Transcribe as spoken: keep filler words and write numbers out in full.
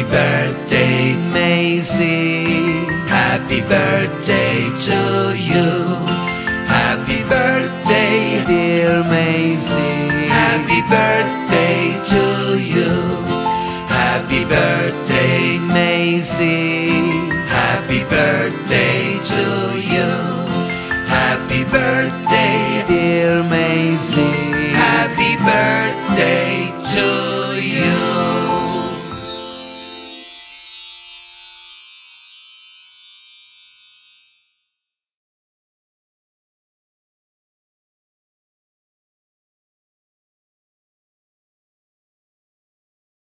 Happy birthday, Macy. happy birthday to you. Happy birthday, Dear Macy. happy birthday to you.